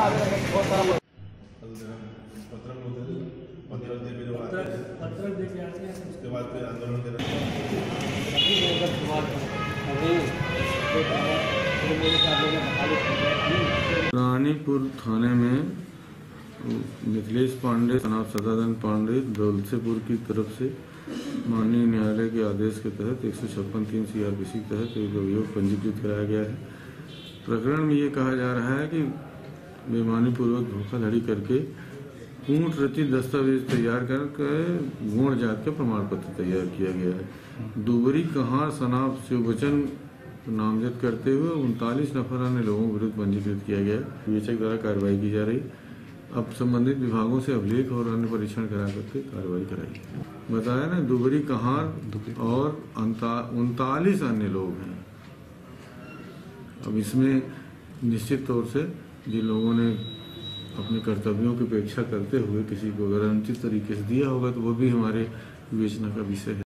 पत्रक होते थे, पत्रक दे के जो आते हैं, पत्रक दे के आते हैं, उसके बाद फिर आंदोलन के रानीपुर थाने में मिथिलेश पांडे सनाब सदानंद पांडे दौलतपुर की तरफ से माननीय न्यायालय के आदेश के तहत 156(3) CRPC के तहत एक अभियोग पंजीकृत कराया गया है। प्रकरण में ये कहा जा रहा है कि बेईमानीपूर्वक धोखाधड़ी करके पूर्ण रचित दस्तावेज तैयार करके गौण जात का प्रमाण पत्र तैयार किया गया है। दुबरी कहार सनाब शिववचन नामजद करते हुए 39 नफर अन्य लोगों विरुद्ध पंजीकृत किया गया। विवेचक द्वारा कार्रवाई की जा रही। अब संबंधित विभागों से अभिलेख और अन्य परीक्षण करा करके कार्रवाई कराई। बताया ना, दुबरी कहार और 39 अन्य लोग हैं। अब इसमें निश्चित तौर से जिन लोगों ने अपने कर्तव्यों की उपेक्षा करते हुए किसी को अगर अनुचित तरीके से दिया होगा तो वो भी हमारे विवेचना का विषय है।